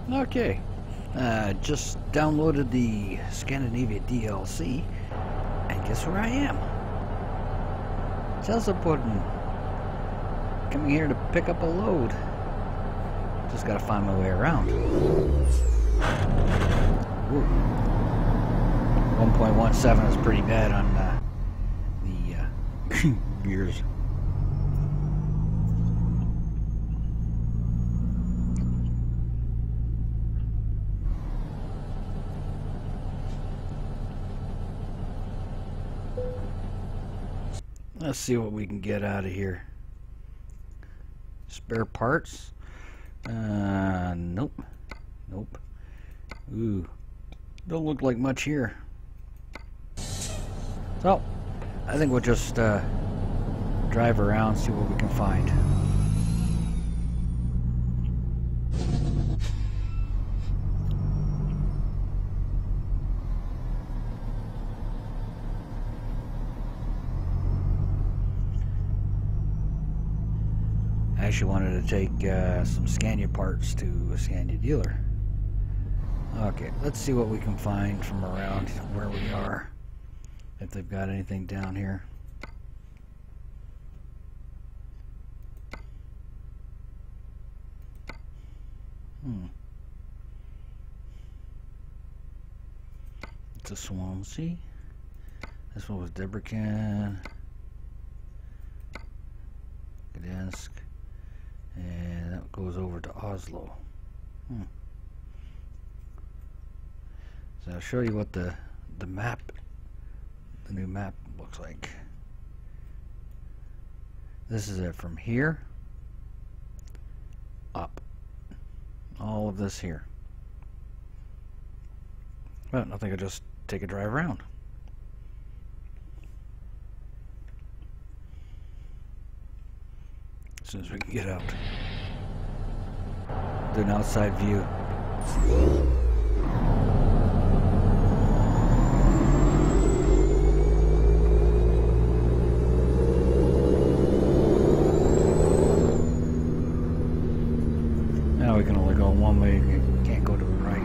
Okay, just downloaded the Scandinavia DLC, and guess where I am? Teleporting. Coming here to pick up a load. Just gotta find my way around. 1.17 is pretty bad on the gears. Let's see what we can get out of here. Spare parts? Nope. Nope. Ooh. Don't look like much here. So, I think we'll just drive around, see what we can find. I actually wanted to take some Scania parts to a Scania dealer. Okay, let's see what we can find from around where we are. If they've got anything down here. It's a Swansea. This one was Debrecen. Gdansk. And that goes over to Oslo. So I'll show you what the map, the new map looks like. This is it from here up. All of this here. Well, I think I'll just take a drive around. As soon as we can get out. Do an outside view. Now we can only go one way, you can't go to the right.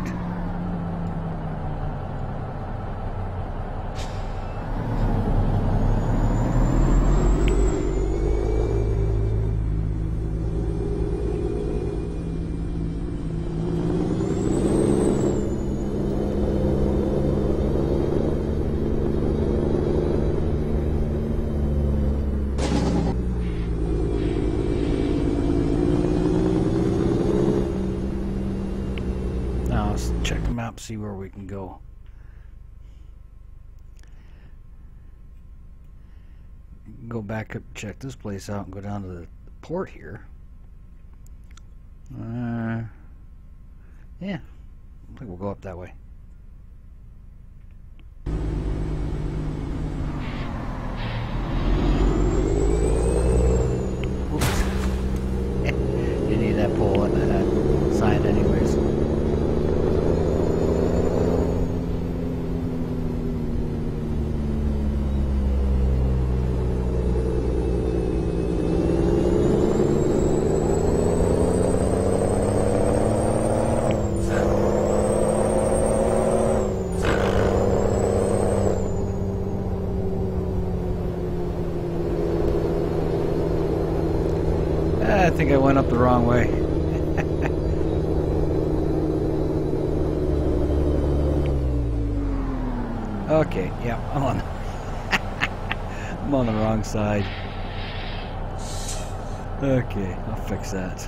Check the map, see where we can go. Go back up, check this place out, and go down to the port here. Yeah, I think we'll go up that way. Oops. You need that pole and that sign anyways. I think I went up the wrong way. Okay, yeah, I'm on. I'm on the wrong side. Okay, I'll fix that.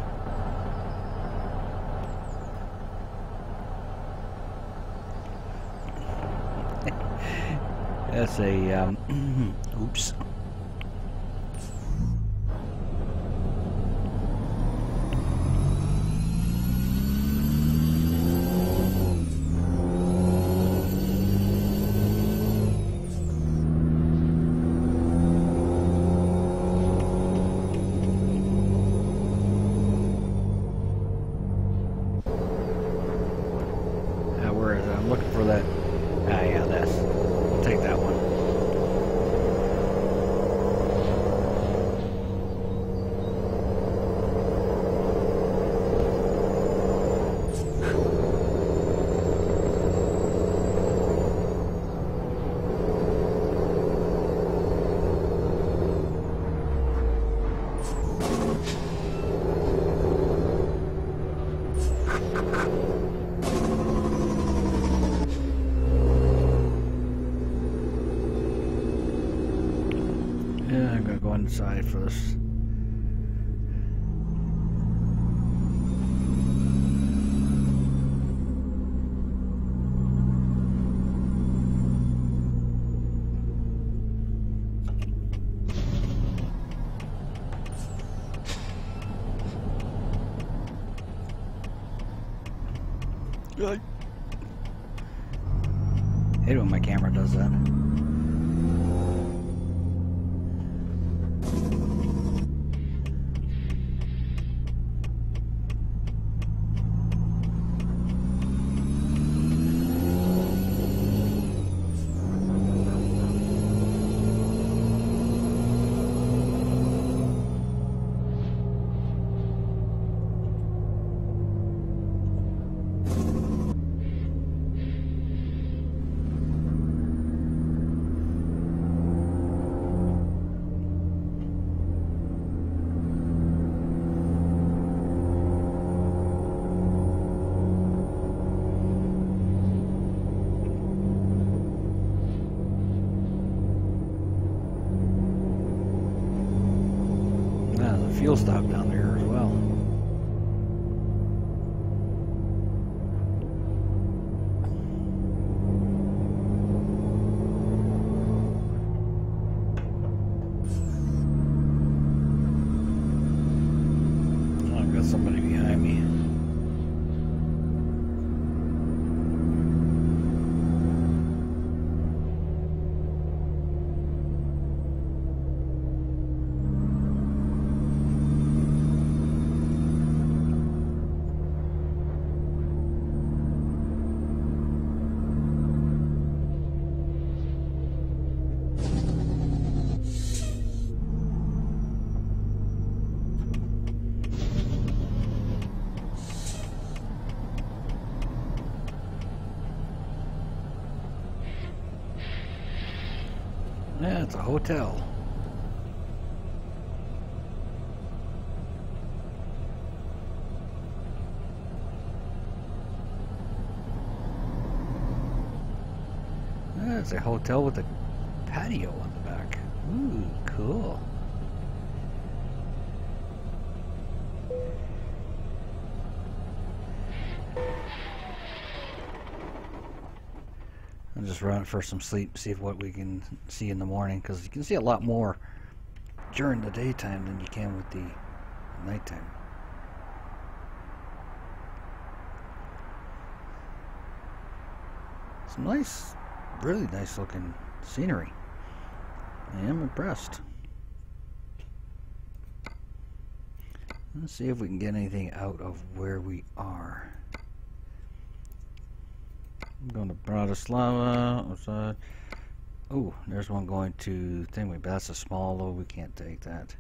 That's a oops. I'm looking for that. Ah, yeah, this. I'll take that one. Yeah, I'm gonna go inside for this. I hate when my camera does that. Fuel stop down there as well. Oh, I've got somebody behind me. Yeah, it's a hotel. Yeah, it's a hotel with a patio on the back. Ooh, cool. I'll just run for some sleep, see what we can see in the morning, because you can see a lot more during the daytime than you can with the nighttime. Some nice, really nice looking scenery. I am impressed. Let's see if we can get anything out of where we are. I'm going to Bratislava. Oh, there's one going to Thingway, but that's a small though. We can't take that.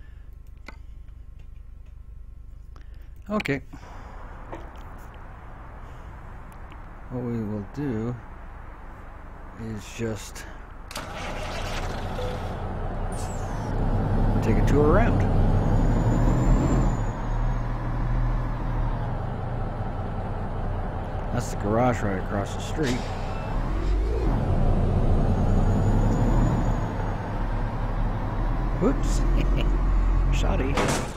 Okay. What we will do is just take a tour around. That's the garage right across the street. Whoops. Shoddy.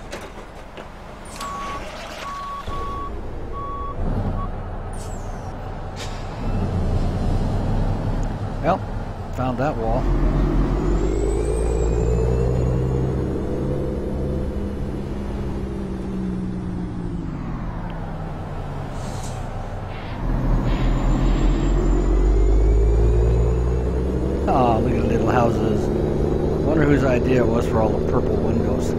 Well, found that wall. Oh, look at the little houses. I wonder whose idea it was for all the purple windows.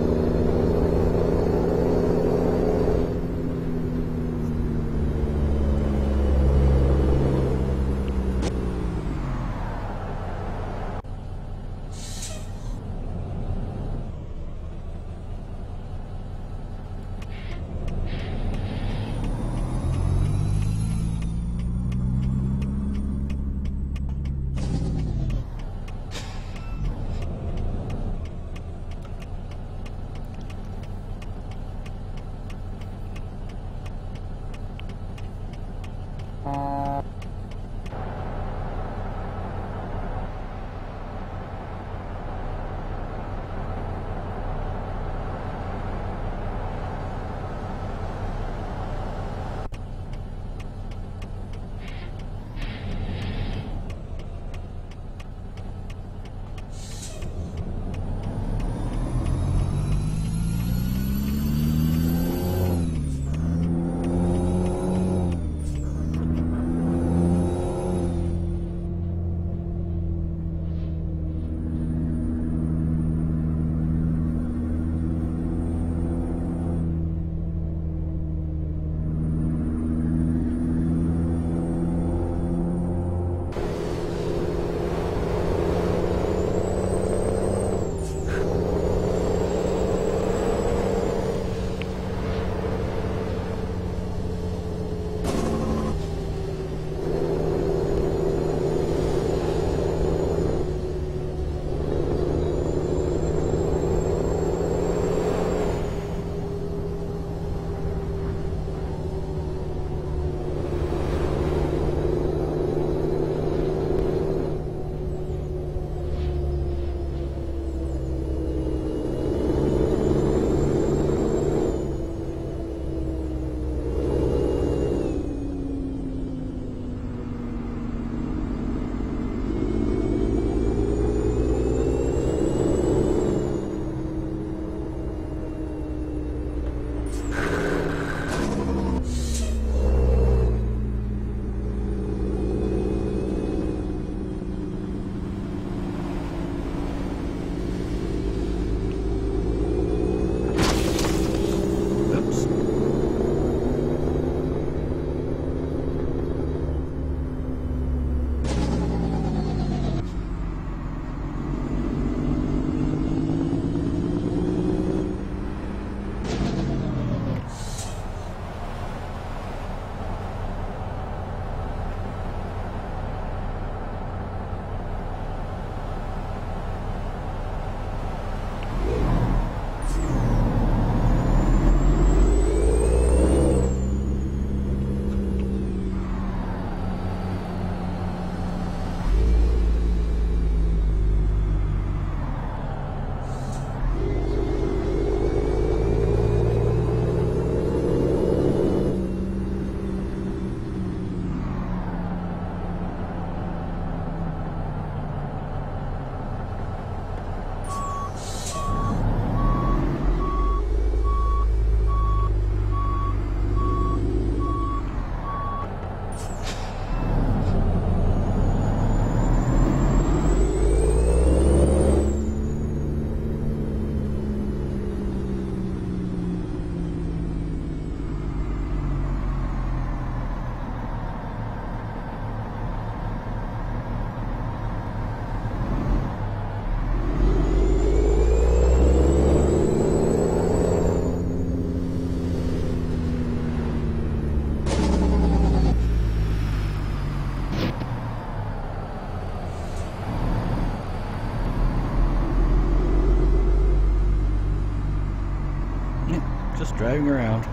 Just driving around.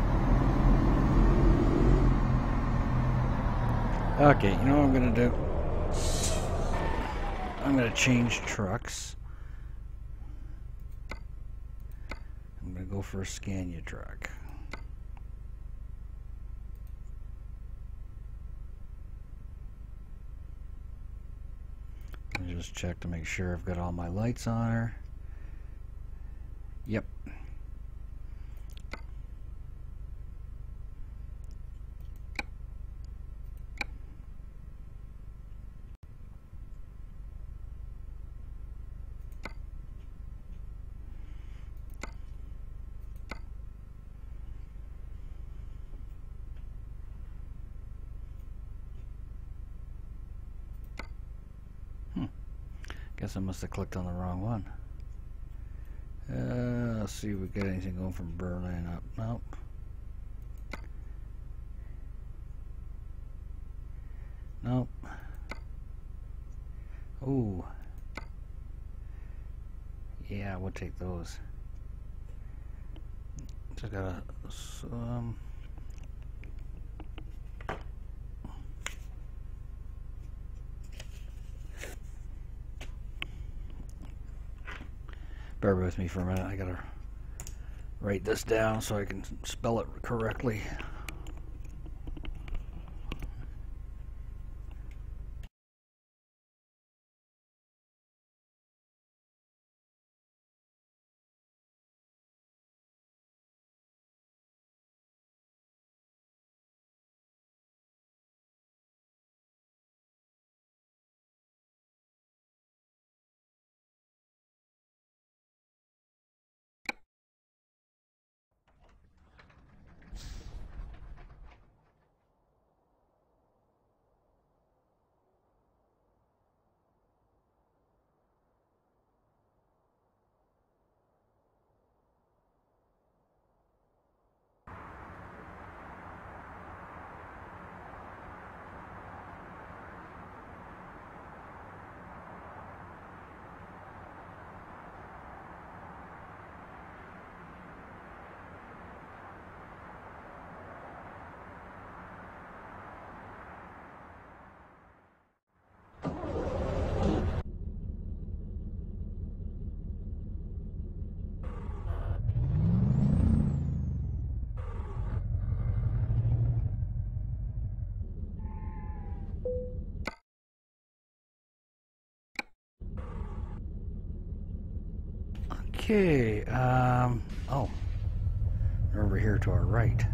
Okay, you know what I'm gonna do? I'm gonna change trucks. I'm gonna go for a Scania truck. Let me just check to make sure I've got all my lights on her. Yep. Guess I must have clicked on the wrong one. Let's see if we get anything going from Berlin up. Nope. Nope. Ooh. Yeah, we'll take those. Just gotta bear with me for a minute. I gotta write this down so I can spell it correctly. Okay, oh, they're over here to our right.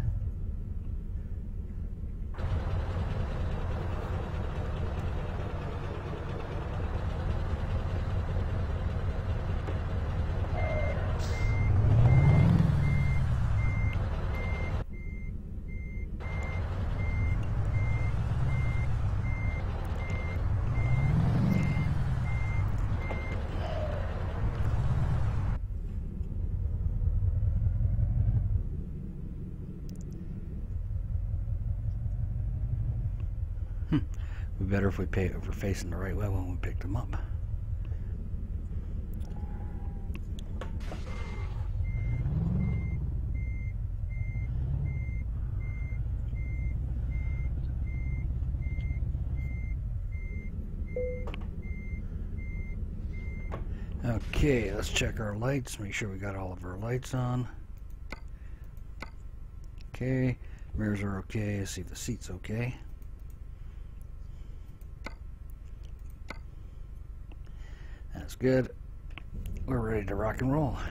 We better if we're facing the right way when we pick them up. Okay, let's check our lights, make sure we got all of our lights on. Okay, mirrors are okay, let's see if the seat's okay. That's good. We're ready to rock and roll.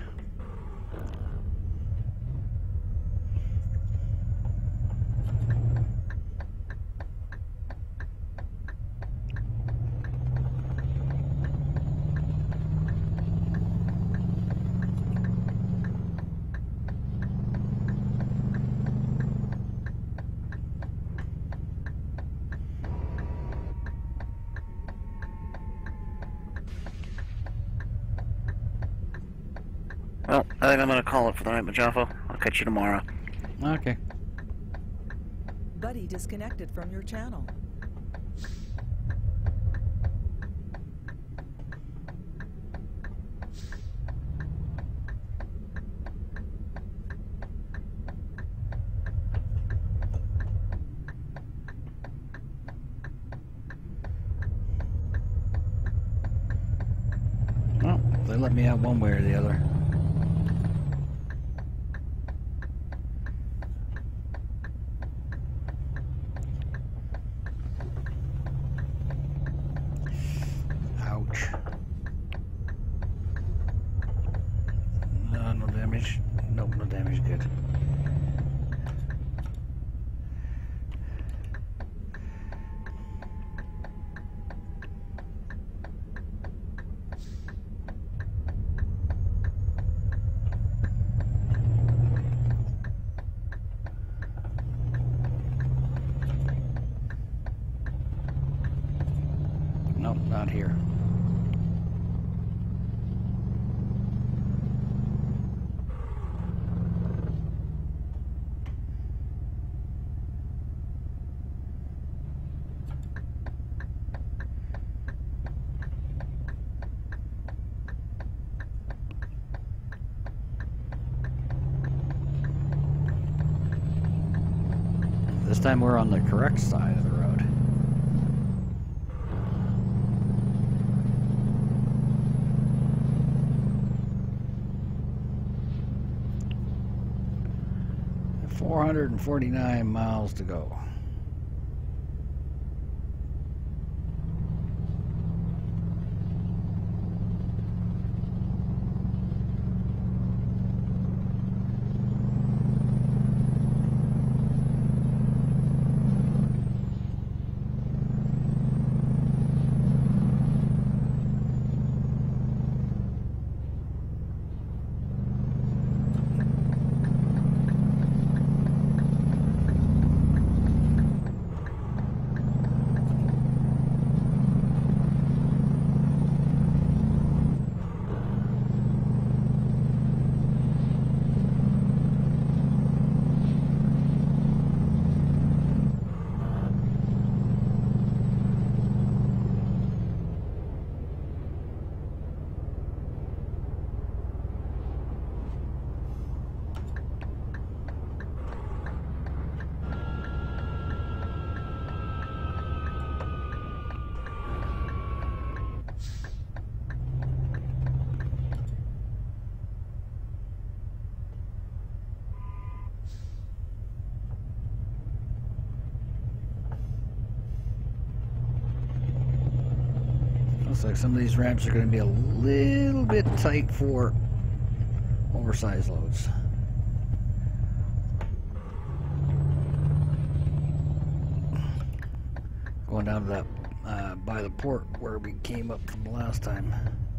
Well, I think I'm gonna call it for the night, Majafo. I'll catch you tomorrow. Okay. Buddy disconnected from your channel. let me out one way or the other. Ouch. No damage. Nope, no damage. Good. Nope, not here. This time we're on the correct side of the road. $449 miles to go. Looks like some of these ramps are going to be a little bit tight for oversized loads. Going down to that by the port where we came up from the last time.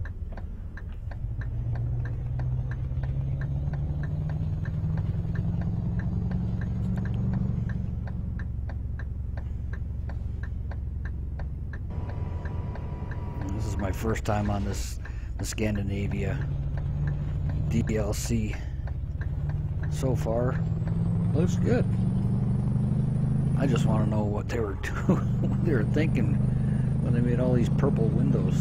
This is my first time on the Scandinavia DLC. So far, looks good. I just want to know what they were doing, what they were thinking when they made all these purple windows.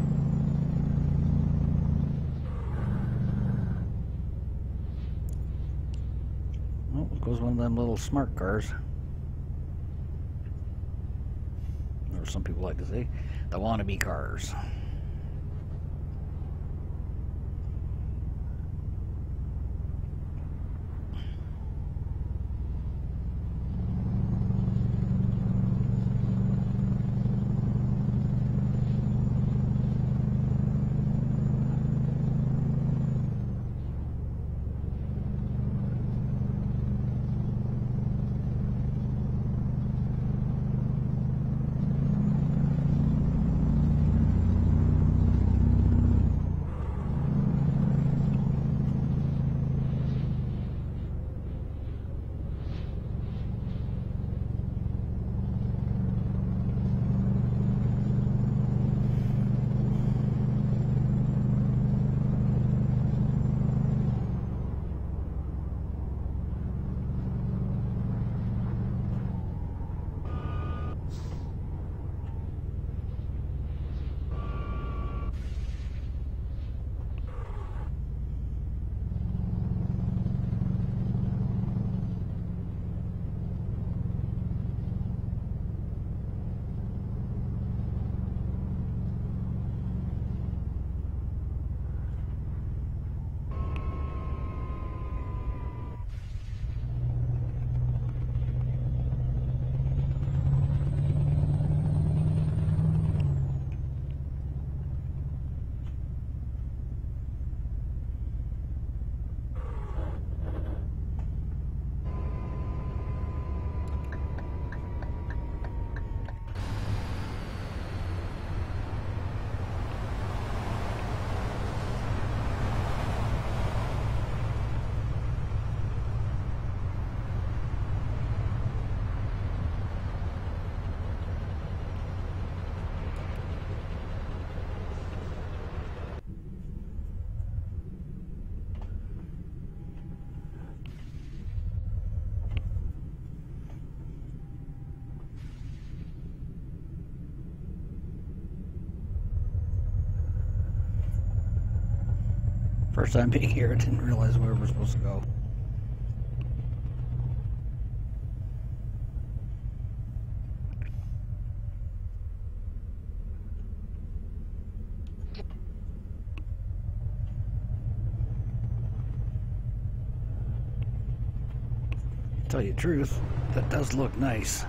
Oh, there goes one of them little smart cars. Or some people like to say, the wannabe cars. First time being here, I didn't realize where we're supposed to go. Tell you the truth, that does look nice.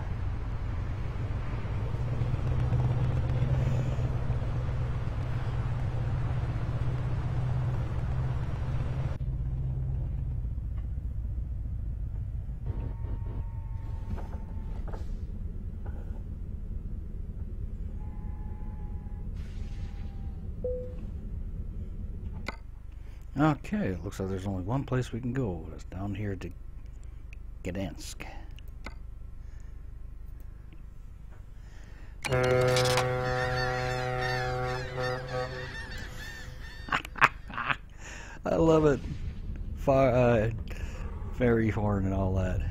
Okay, looks like there's only one place we can go. It's down here to Gdansk. I love it. Fairy horn and all that.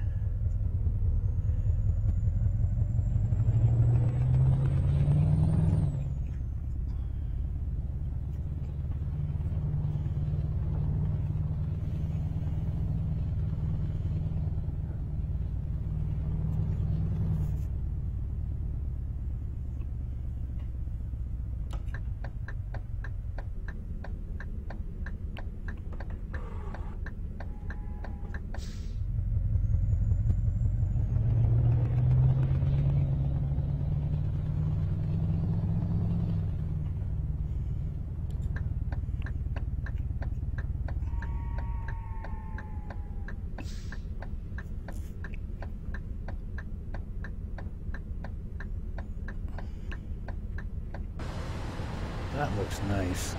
That looks nice.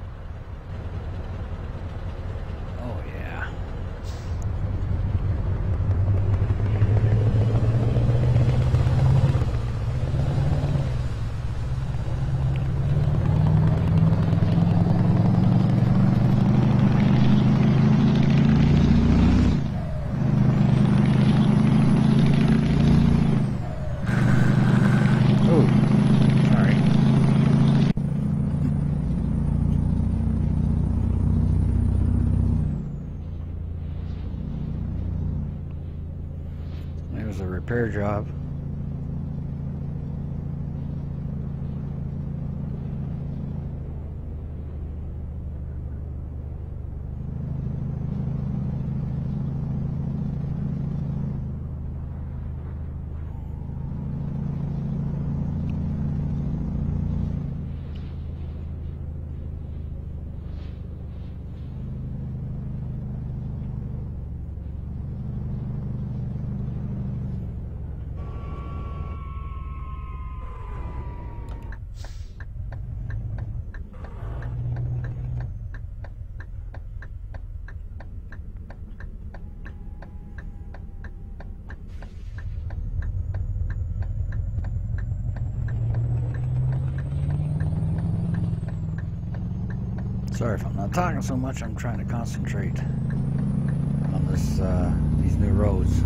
Oh yeah. Oh, sorry. There's a repair job. Sorry if I'm not talking so much. I'm trying to concentrate on these new roads.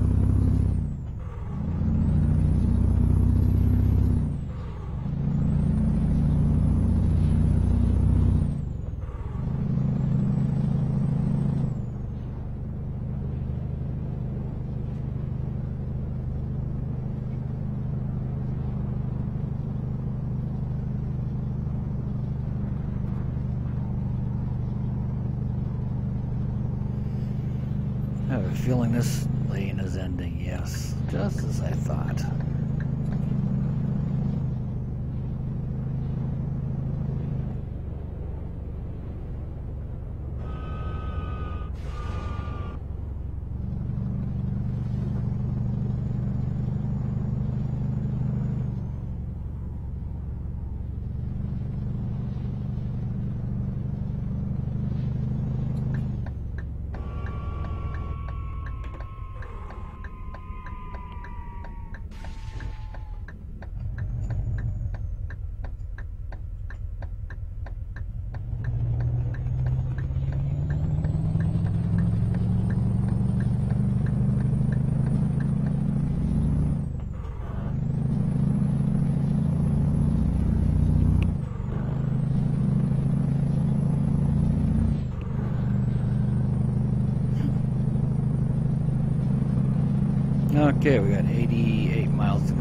I have a feeling this lane is ending, yes, just as I thought. Okay, we got 88 miles to go.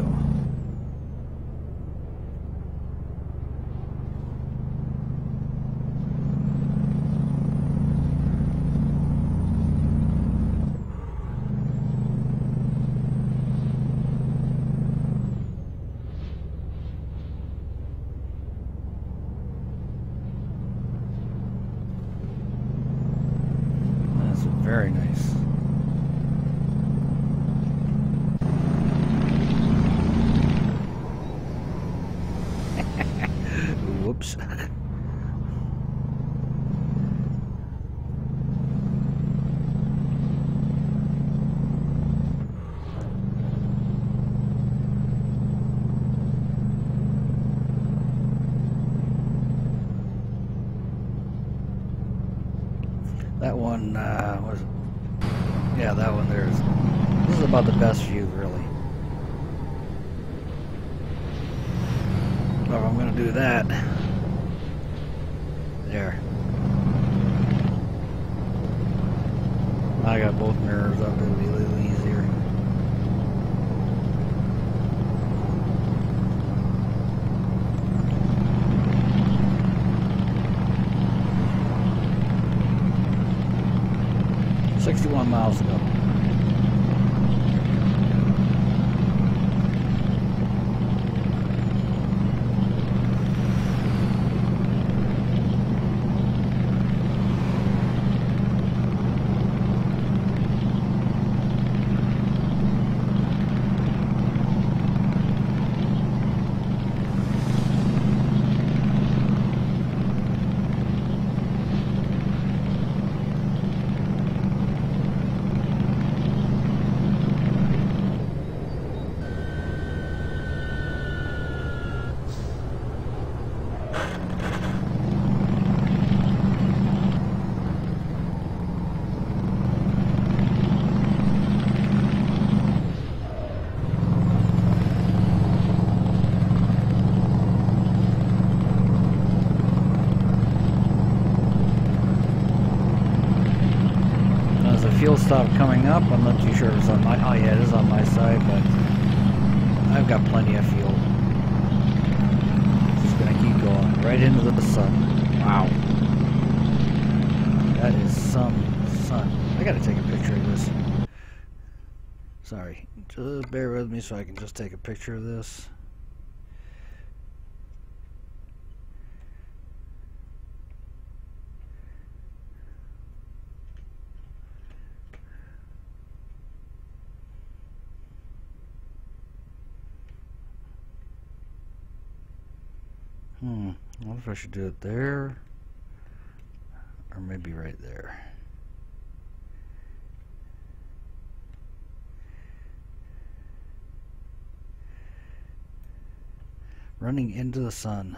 That's very nice. Whoops. That one was, yeah, that one there's, this is about the best view, really. So if I'm going to do that, there. I got both mirrors up, it'll be a little easier. $61 miles to go. Fuel stopped coming up. I'm not too sure it's on my, oh yeah, it is on my side, but I've got plenty of fuel. Just gonna keep going right into the sun. Wow. That is some sun. I gotta take a picture of this. Sorry. Just bear with me so I can just take a picture of this. I wonder if I should do it there, or maybe right there. Running into the sun.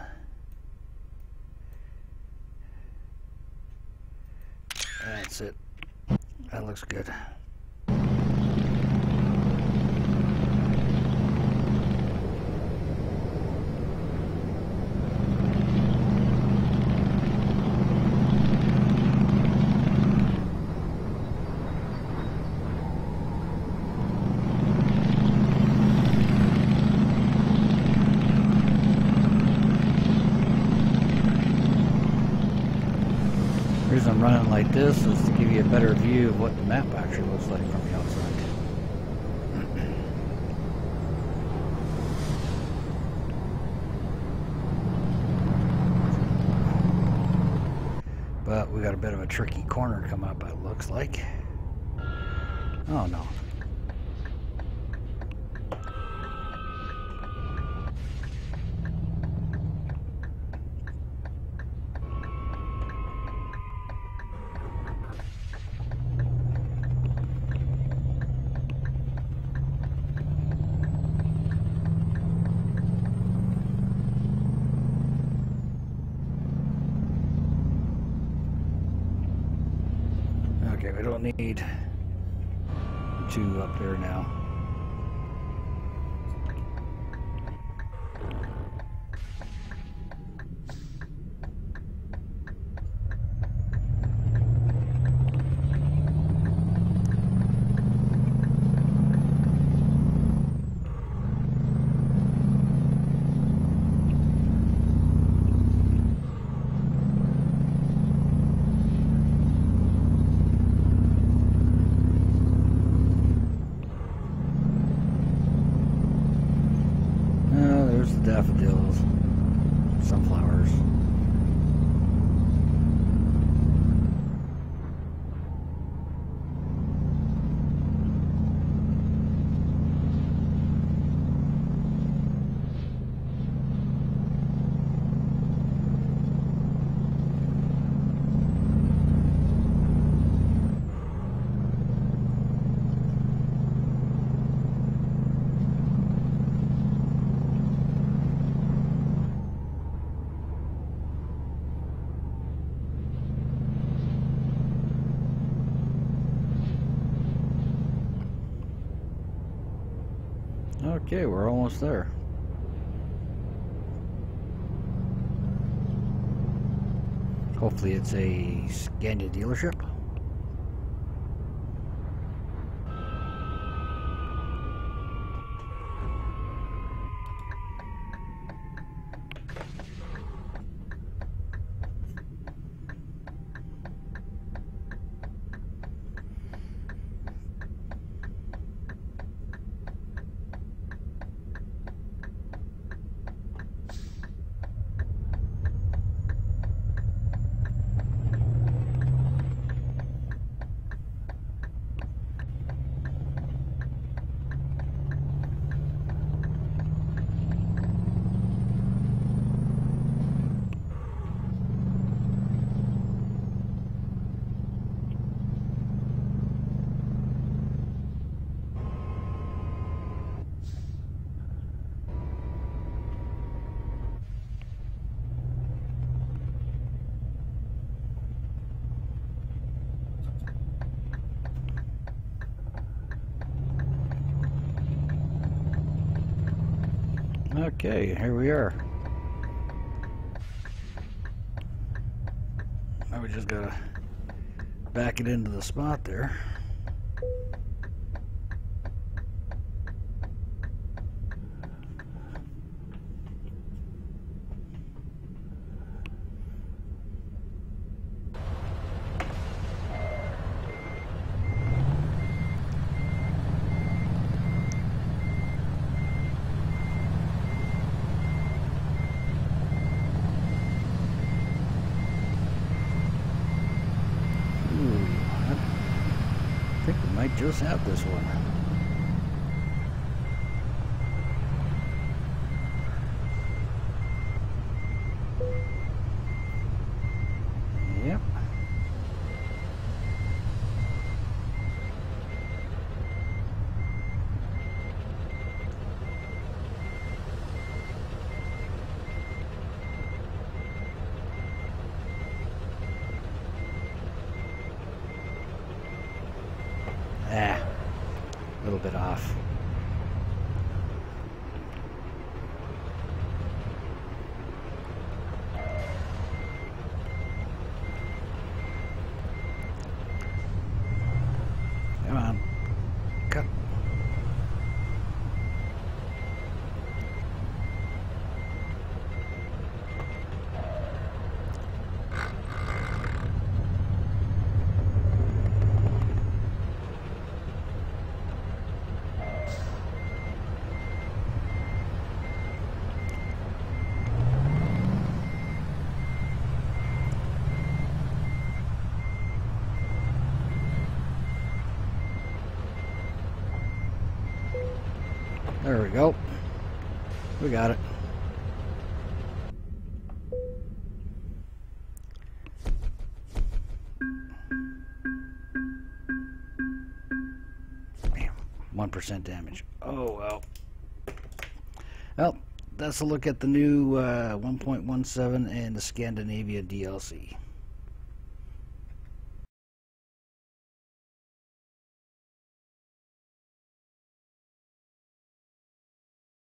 That's it. That looks good. The reason I'm running like this is to give you a better view of what the map actually looks like from the outside. But we got a bit of a tricky corner come up, it looks like. Oh no. Okay, we don't need two up there now. Okay, we're almost there. Hopefully it's a Scania dealership. Okay, here we are. Now we just gotta back it into the spot there. I think we might just have this one. Yep. A little bit off. Come on. Cut. There we go. We got it. Damn, 1% damage. Oh well. Well, that's a look at the new 1.17 and the Scandinavia DLC.